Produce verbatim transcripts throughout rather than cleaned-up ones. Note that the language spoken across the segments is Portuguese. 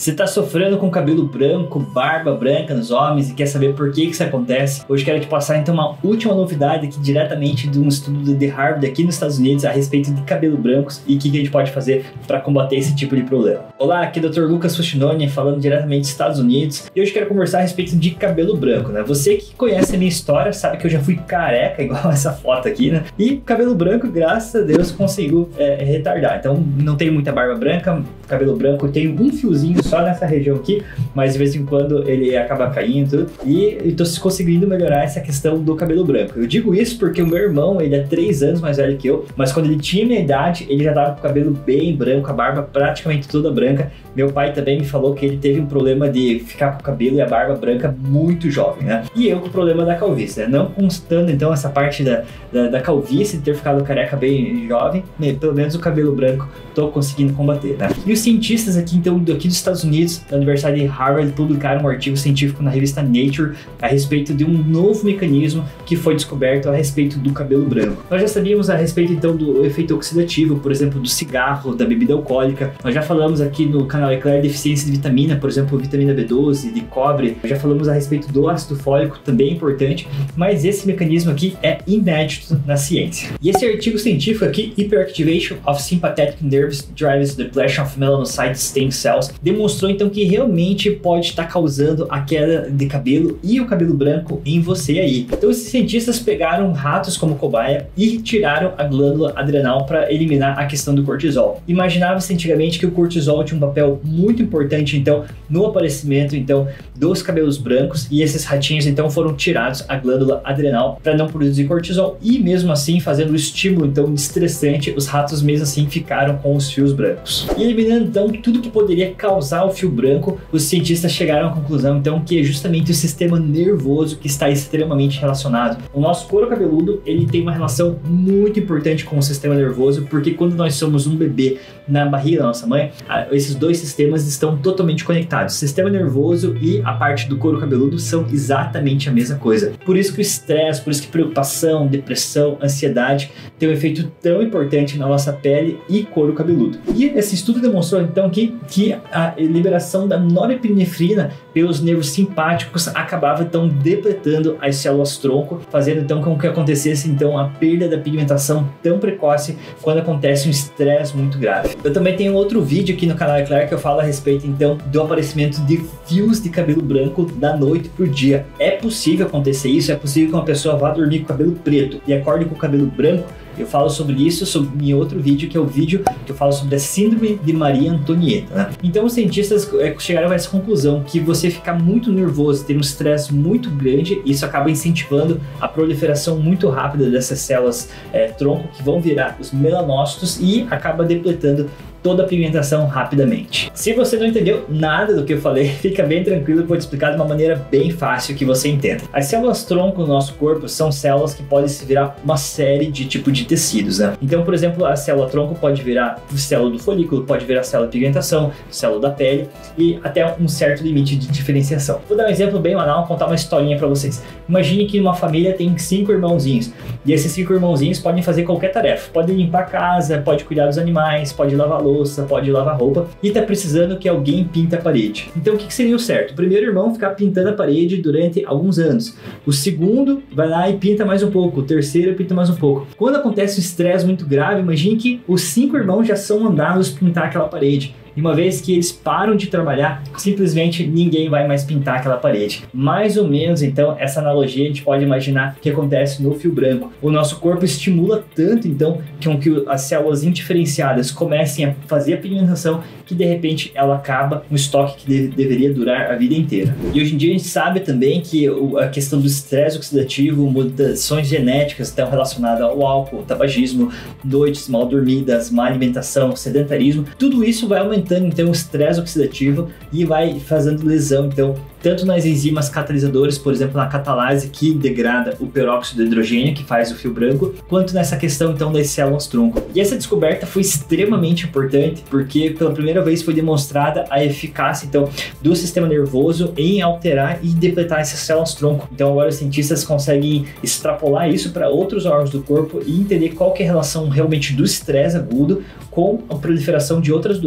Você tá sofrendo com cabelo branco, barba branca nos homens e quer saber por que que isso acontece? Hoje quero te passar então uma última novidade aqui diretamente de um estudo de Harvard aqui nos Estados Unidos a respeito de cabelo brancos e o que, que a gente pode fazer para combater esse tipo de problema. Olá, aqui é o doutor Lucas Fuchinoni falando diretamente dos Estados Unidos e hoje quero conversar a respeito de cabelo branco, né? Você que conhece a minha história sabe que eu já fui careca, igual essa foto aqui, né? E cabelo branco, graças a Deus, conseguiu é, retardar. Então não tenho muita barba branca, cabelo branco, eu tenho um fiozinho só nessa região aqui, mas de vez em quando ele acaba caindo e estou conseguindo melhorar essa questão do cabelo branco. Eu digo isso porque o meu irmão, ele é três anos mais velho que eu, mas quando ele tinha minha idade, ele já tava com o cabelo bem branco, a barba praticamente toda branca. Meu pai também me falou que ele teve um problema de ficar com o cabelo e a barba branca muito jovem, né? E eu com o problema da calvície, né? Não constando então essa parte da, da, da calvície, de ter ficado careca bem jovem, né? Pelo menos o cabelo branco tô conseguindo combater, né? E os cientistas aqui então aqui dos Estados Unidos, da Universidade de Harvard, publicaram um artigo científico na revista Nature a respeito de um novo mecanismo que foi descoberto a respeito do cabelo branco. Nós já sabíamos a respeito então do efeito oxidativo, por exemplo, do cigarro, da bebida alcoólica. Nós já falamos aqui no canal Eclair deficiência de vitamina, por exemplo, vitamina B doze, de cobre. Já falamos a respeito do ácido fólico, também importante, mas esse mecanismo aqui é inédito na ciência. E esse artigo científico aqui, Hyperactivation of Sympathetic Nerves Drives Depletion of Melanocyte Stem Cells, demonstrou então que realmente pode estar causando a queda de cabelo e o cabelo branco em você aí. Então esses cientistas pegaram ratos como cobaia e tiraram a glândula adrenal para eliminar a questão do cortisol. Imaginava-se antigamente que o cortisol tinha um papel muito importante então no aparecimento então dos cabelos brancos e esses ratinhos então foram tirados a glândula adrenal para não produzir cortisol e mesmo assim fazendo o estímulo então estressante, os ratos mesmo assim ficaram com os fios brancos. E eliminando então tudo que poderia causar o fio branco, os cientistas chegaram à conclusão então que é justamente o sistema nervoso que está extremamente relacionado. O nosso couro cabeludo ele tem uma relação muito importante com o sistema nervoso, porque quando nós somos um bebê na barriga da nossa mãe, esses dois sistemas estão totalmente conectados. O sistema nervoso e a parte do couro cabeludo são exatamente a mesma coisa. Por isso que o estresse, por isso que preocupação, depressão, ansiedade tem um efeito tão importante na nossa pele e couro cabeludo. E esse estudo demonstrou então que, que a liberação da norepinefrina pelos nervos simpáticos acabava então depletando as células tronco, fazendo então com que acontecesse então a perda da pigmentação tão precoce quando acontece um estresse muito grave. Eu também tenho outro vídeo aqui no canal Eclair que eu falo a respeito então do aparecimento de fios de cabelo branco da noite pro dia. É possível acontecer isso, é possível que uma pessoa vá dormir com o cabelo preto e acorde com o cabelo branco. Eu falo sobre isso sobre, em outro vídeo, que é o vídeo que eu falo sobre a síndrome de Maria Antonieta, né? Então os cientistas é, chegaram a essa conclusão que você ficar muito nervoso, ter um estresse muito grande, isso acaba incentivando a proliferação muito rápida dessas células é, tronco que vão virar os melanócitos e acaba depletando toda a pigmentação rapidamente. Se você não entendeu nada do que eu falei, fica bem tranquilo, eu vou te explicar de uma maneira bem fácil que você entenda. As células tronco no nosso corpo são células que podem se virar uma série de tipos de tecidos, né? Então, por exemplo, a célula tronco pode virar célula do folículo, pode virar célula de pigmentação, célula da pele e até um certo limite de diferenciação. Vou dar um exemplo bem banal, contar uma historinha para vocês. Imagine que uma família tem cinco irmãozinhos e esses cinco irmãozinhos podem fazer qualquer tarefa. Pode limpar a casa, pode cuidar dos animais, pode lavar louça, pode lavar roupa e tá precisando que alguém pinta a parede. Então o que, que seria o certo? O primeiro irmão ficar pintando a parede durante alguns anos. O segundo vai lá e pinta mais um pouco. O terceiro pinta mais um pouco. Quando acontece um estresse muito grave, imagine que os cinco irmãos já são mandados pintar aquela parede. E uma vez que eles param de trabalhar, simplesmente ninguém vai mais pintar aquela parede. Mais ou menos, então, essa analogia a gente pode imaginar que acontece no fio branco. O nosso corpo estimula tanto, então, que, que as células indiferenciadas comecem a fazer a pigmentação que, de repente, ela acaba um estoque que de, deveria durar a vida inteira. E hoje em dia a gente sabe também que a questão do estresse oxidativo, mutações genéticas estão relacionadas ao álcool, tabagismo, noites mal dormidas, má alimentação, sedentarismo, tudo isso vai aumentar então o estresse oxidativo e vai fazendo lesão então tanto nas enzimas catalisadoras, por exemplo na catalase que degrada o peróxido de hidrogênio que faz o fio branco, quanto nessa questão então das células tronco. E essa descoberta foi extremamente importante porque pela primeira vez foi demonstrada a eficácia então do sistema nervoso em alterar e depletar essas células tronco. Então agora os cientistas conseguem extrapolar isso para outros órgãos do corpo e entender qual que é a relação realmente do estresse agudo com a proliferação de outras doenças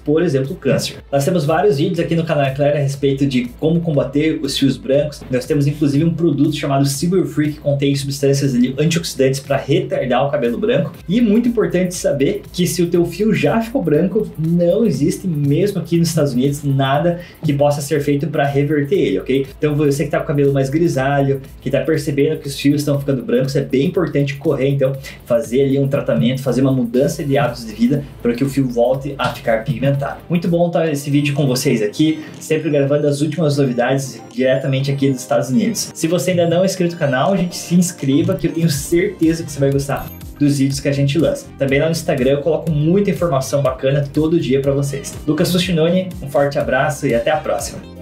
por exemplo, o câncer. Nós temos vários vídeos aqui no canal Eclair a respeito de como combater os fios brancos. Nós temos inclusive um produto chamado Silver Free que contém substâncias ali, antioxidantes para retardar o cabelo branco. E muito importante saber que se o teu fio já ficou branco, não existe, mesmo aqui nos Estados Unidos, nada que possa ser feito para reverter ele, ok? Então você que tá com o cabelo mais grisalho, que tá percebendo que os fios estão ficando brancos, é bem importante correr, então, fazer ali um tratamento, fazer uma mudança de hábitos de vida para que o fio volte a ficar pigmentado. Muito bom estar esse vídeo com vocês aqui, sempre gravando as últimas novidades diretamente aqui dos Estados Unidos. Se você ainda não é inscrito no canal, a gente se inscreva, que eu tenho certeza que você vai gostar dos vídeos que a gente lança. Também lá no Instagram eu coloco muita informação bacana todo dia para vocês. Lucas Sustinoni, um forte abraço e até a próxima.